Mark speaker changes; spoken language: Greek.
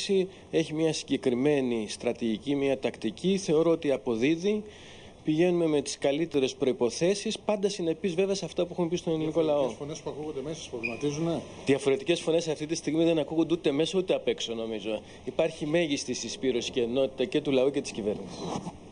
Speaker 1: κυβέρνηση έχει μια συγκεκριμένη στρατηγική, μια τακτική. Θεωρώ ότι αποδίδει. Πηγαίνουμε με τις καλύτερες προϋποθέσεις, πάντα συνεπείς βέβαια σε αυτά που έχουμε πει στον ελληνικό λαό.
Speaker 2: Διαφορετικές φωνές που ακούγονται μέσα σας προβληματίζουν.
Speaker 1: Διαφορετικές φωνές αυτή τη στιγμή δεν ακούγονται ούτε μέσα ούτε απ' έξω, νομίζω. Υπάρχει μέγιστη συσπήρωση και ενότητα και του λαού και της κυβέρνησης.